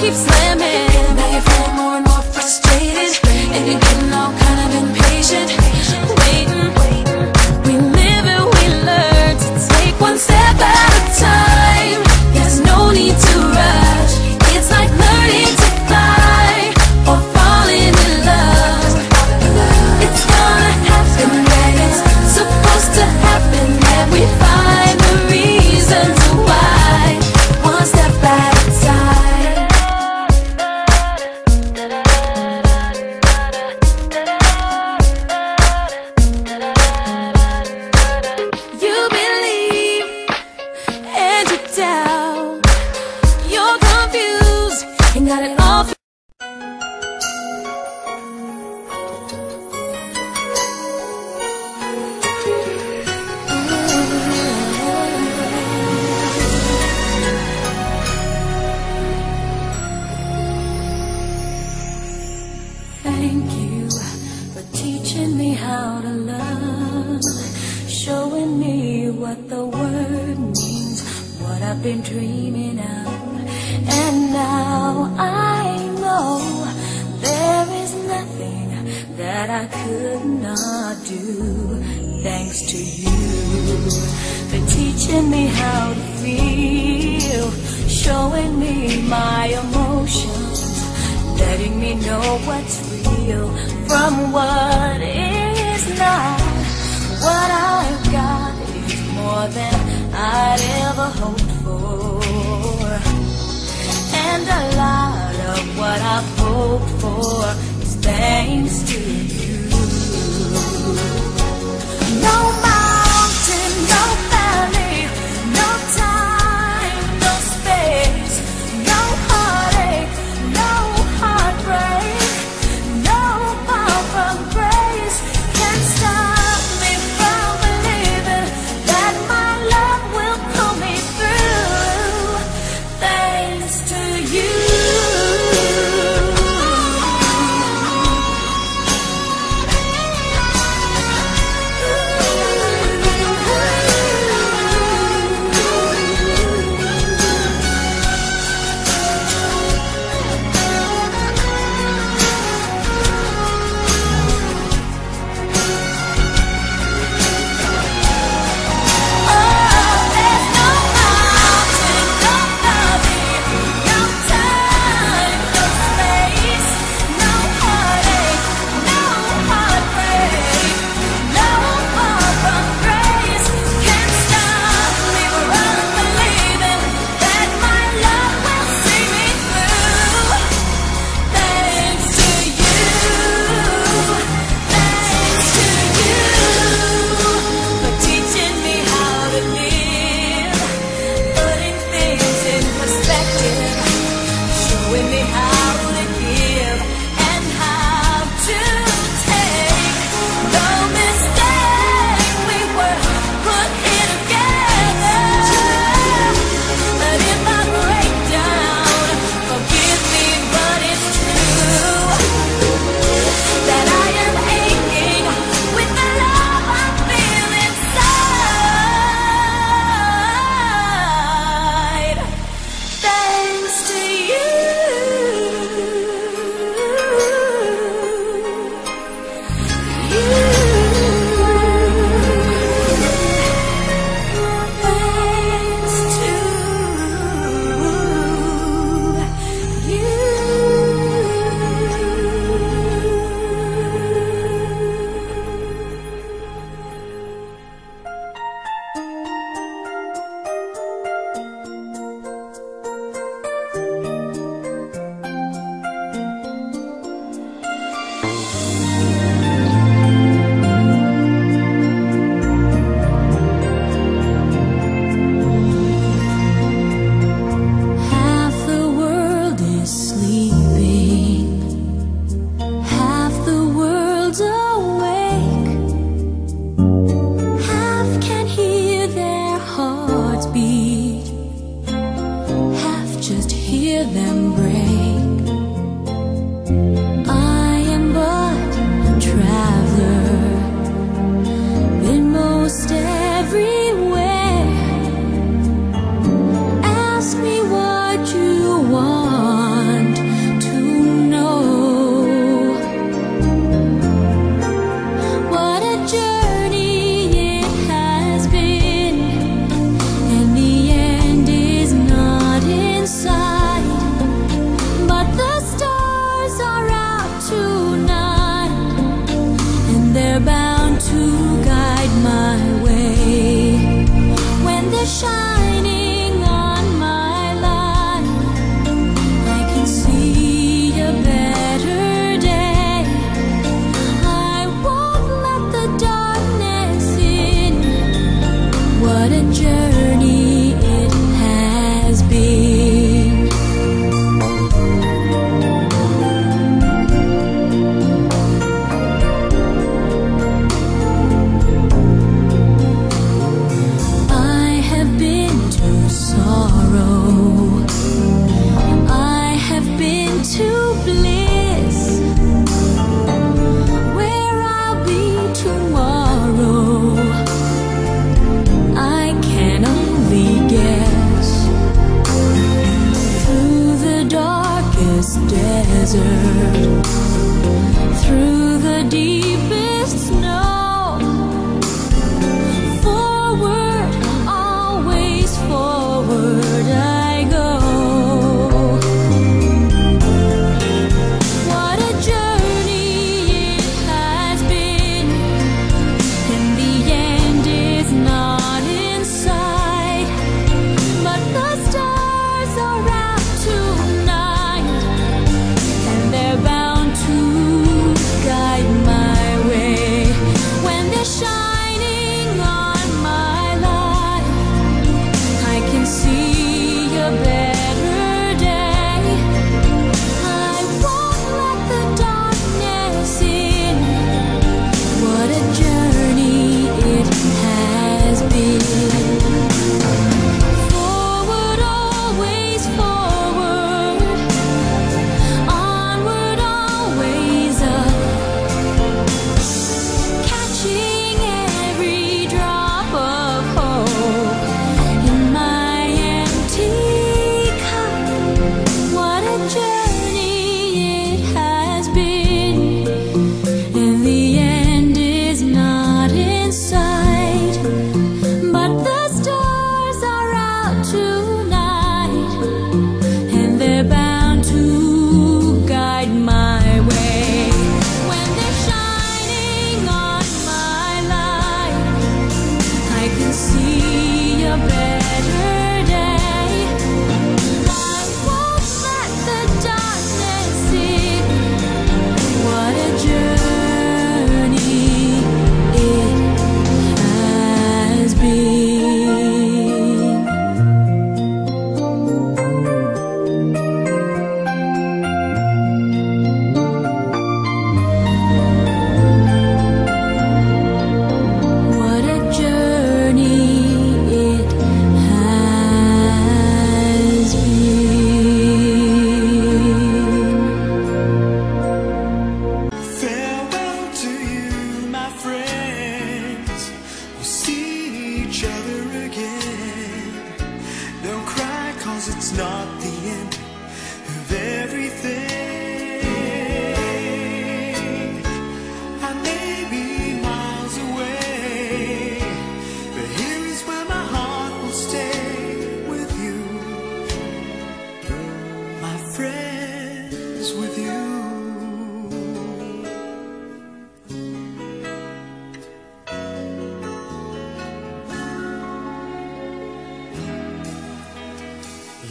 keep slamming. Now you're feeling more and more frustrated, and you're getting all kind of impatient. Waiting, we live and we learn to take one step at a time. There's no need to rush. It's like learning to fly or falling in love. It's gonna happen when it's supposed to happen, and we find the reasons why. One step at a time. You believe and you doubt. You're confused and got it all. Thank you for teaching me how to love, showing me what the word means, what I've been dreaming of. And now I know there is nothing that I could not do. Thanks to you for teaching me how to feel, showing me my emotions, letting me know what's real from what is not. What I've got is more than I'd ever hoped for, and a lot of what I've hoped for is thanks to you. No mountain, no valley, no time, no space, no heartache, no heartbreak, no power from grace can stop me from believing that my love will pull me through. Thanks to you. Ask me what you want.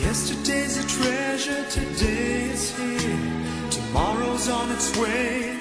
Yesterday's a treasure, today is here. Tomorrow's on its way.